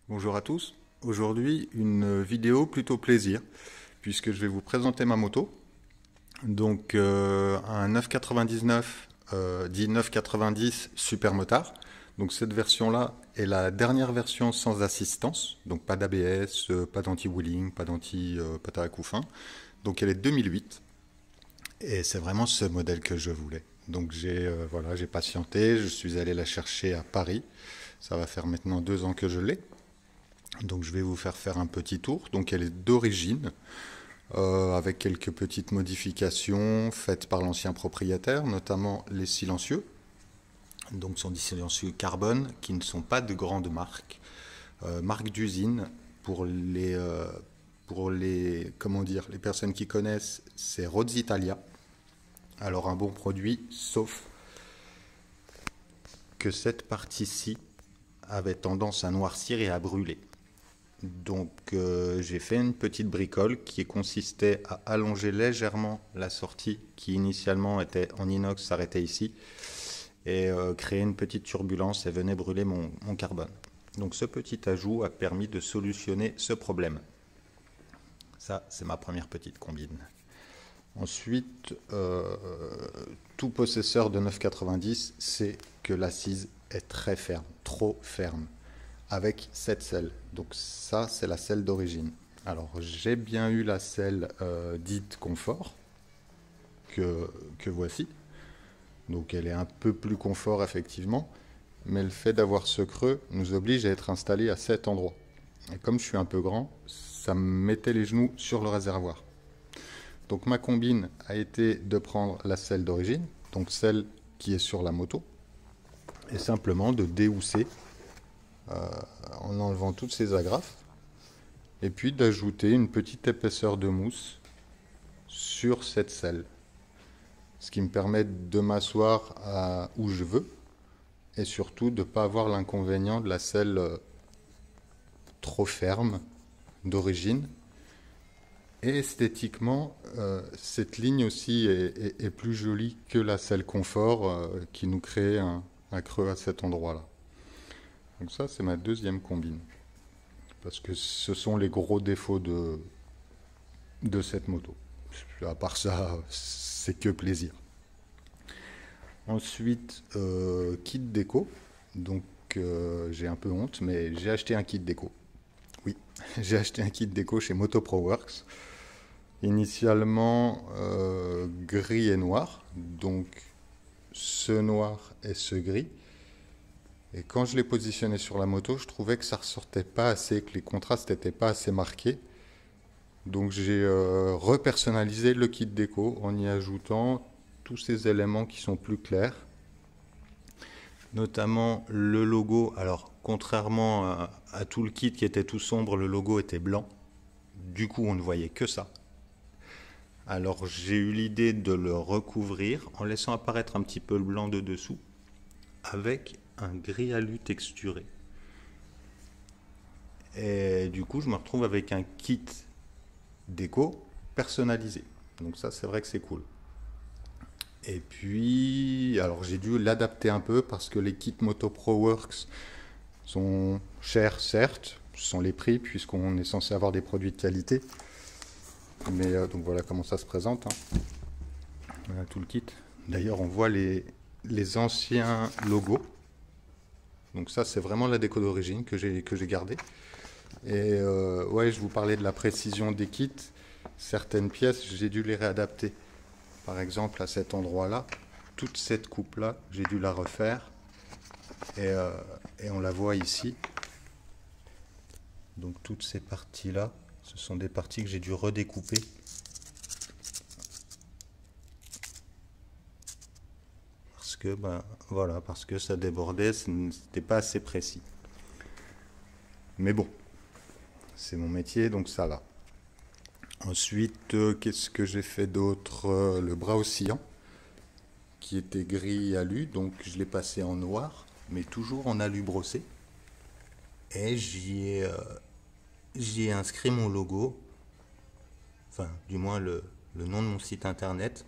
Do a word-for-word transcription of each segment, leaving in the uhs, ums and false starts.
Bonjour à tous. Aujourd'hui, une vidéo plutôt plaisir, puisque je vais vous présenter ma moto. Donc, euh, un neuf quatre-vingt-dix-neuf, euh, dit neuf quatre-vingt-dix Super Motard. Donc, cette version-là est la dernière version sans assistance. Donc, pas d'A B S, euh, pas d'anti-wheeling, pas d'anti-pata à coups fins. Donc, elle est deux mille huit. Et c'est vraiment ce modèle que je voulais. Donc, j'ai euh, voilà, j'ai patienté. Je suis allé la chercher à Paris. Ça va faire maintenant deux ans que je l'ai. Donc je vais vous faire faire un petit tour. Donc elle est d'origine, euh, avec quelques petites modifications faites par l'ancien propriétaire, notamment les silencieux. Donc ce sont des silencieux carbone qui ne sont pas de grandes marques, euh, marque d'usine. Pour les, euh, pour les, comment dire, les personnes qui connaissent, c'est Rhodes Italia. Alors un bon produit, sauf que cette partie-ci avait tendance à noircir et à brûler. Donc euh, j'ai fait une petite bricole qui consistait à allonger légèrement la sortie qui initialement était en inox, s'arrêtait ici, et euh, créer une petite turbulence et venait brûler mon, mon carbone. Donc ce petit ajout a permis de solutionner ce problème. Ça, c'est ma première petite combine. Ensuite, euh, tout possesseur de neuf quatre-vingt-dix sait que l'assise est très ferme, trop ferme, avec cette selle. Donc ça, c'est la selle d'origine. Alors, j'ai bien eu la selle euh, dite confort, que, que voici. Donc elle est un peu plus confort, effectivement, mais le fait d'avoir ce creux nous oblige à être installé à cet endroit. Et comme je suis un peu grand, ça me mettait les genoux sur le réservoir. Donc ma combine a été de prendre la selle d'origine, donc celle qui est sur la moto, et simplement de déhousser euh, en enlevant toutes ces agrafes, et puis d'ajouter une petite épaisseur de mousse sur cette selle, ce qui me permet de m'asseoir à où je veux, et surtout de ne pas avoir l'inconvénient de la selle euh, trop ferme d'origine. Et esthétiquement, euh, cette ligne aussi est, est, est, plus jolie que la selle confort euh, qui nous crée un, un creux à cet endroit-là. Donc ça, c'est ma deuxième combine. Parce que ce sont les gros défauts de, de cette moto. À part ça, c'est que plaisir. Ensuite, euh, kit déco. Donc euh, j'ai un peu honte, mais j'ai acheté un kit déco. Oui, j'ai acheté un kit déco chez Moto Pro Works. Initialement euh, gris et noir, donc ce noir et ce gris. Et quand je l'ai positionné sur la moto, je trouvais que ça ressortait pas assez, que les contrastes n'étaient pas assez marqués. Donc j'ai euh, repersonnalisé le kit déco en y ajoutant tous ces éléments qui sont plus clairs. Notamment le logo. Alors contrairement à, à tout le kit qui était tout sombre, le logo était blanc. Du coup on ne voyait que ça. Alors j'ai eu l'idée de le recouvrir en laissant apparaître un petit peu le blanc de dessous avec un gris alu texturé. Et du coup je me retrouve avec un kit déco personnalisé. Donc ça c'est vrai que c'est cool. Et puis, alors j'ai dû l'adapter un peu parce que les kits Moto Pro Works sont chers certes, ce sont les prix puisqu'on est censé avoir des produits de qualité. Mais euh, donc voilà comment ça se présente. Hein. Voilà tout le kit. D'ailleurs, on voit les, les anciens logos. Donc ça, c'est vraiment la déco d'origine que j'ai que j'ai gardée. Et euh, ouais, je vous parlais de la précision des kits. Certaines pièces, j'ai dû les réadapter. Par exemple, à cet endroit-là, toute cette coupe-là, j'ai dû la refaire. Et, euh, et on la voit ici. Donc toutes ces parties-là, ce sont des parties que j'ai dû redécouper. Parce que, ben, voilà, parce que ça débordait, c'était pas assez précis. Mais bon, c'est mon métier, donc ça va. Ensuite, euh, qu'est-ce que j'ai fait d'autre? euh, Le bras oscillant, qui était gris alu, donc je l'ai passé en noir, mais toujours en alu brossé. Et j'y ai, euh, j'y ai inscrit mon logo, enfin, du moins le, le nom de mon site internet,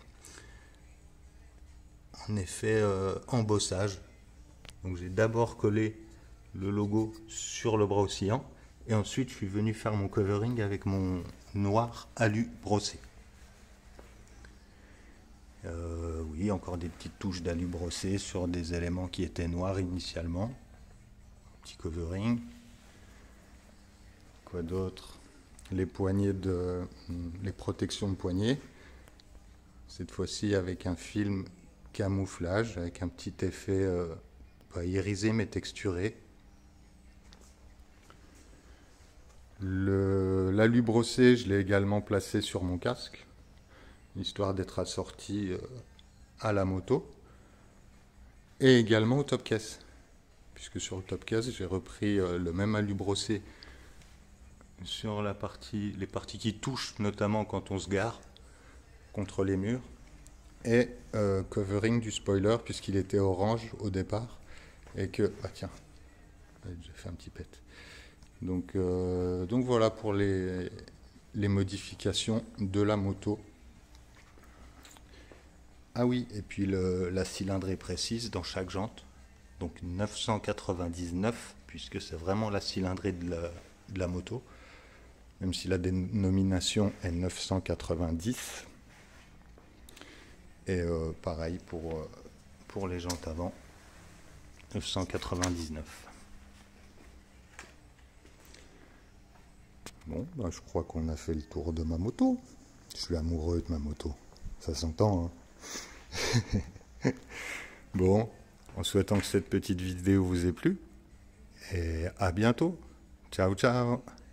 en effet euh, embossage. Donc j'ai d'abord collé le logo sur le bras oscillant. Et ensuite, je suis venu faire mon covering avec mon noir alu brossé. Euh, oui, encore des petites touches d'alu brossé sur des éléments qui étaient noirs initialement. Petit covering. Quoi d'autre? Les poignées de, les protections de poignets. Cette fois-ci avec un film camouflage, avec un petit effet euh, pas irisé mais texturé. L'alu brossé, je l'ai également placé sur mon casque, histoire d'être assorti euh, à la moto, et également au top case, puisque sur le top case, j'ai repris euh, le même alu brossé sur la partie, les parties qui touchent, notamment quand on se gare contre les murs, et euh, covering du spoiler, puisqu'il était orange au départ, et que... Ah tiens, j'ai fait un petit pet. Donc, euh, donc voilà pour les, les modifications de la moto. Ah oui, et puis le, la cylindrée précise dans chaque jante. Donc neuf cent quatre-vingt-dix-neuf, puisque c'est vraiment la cylindrée de la, de la moto. Même si la dénomination est neuf cent quatre-vingt-dix. Et euh, pareil pour, euh, pour les jantes avant, neuf cent quatre-vingt-dix-neuf. Bon, ben je crois qu'on a fait le tour de ma moto. Je suis amoureux de ma moto. Ça s'entend, hein. Bon, en souhaitant que cette petite vidéo vous ait plu. Et à bientôt. Ciao, ciao.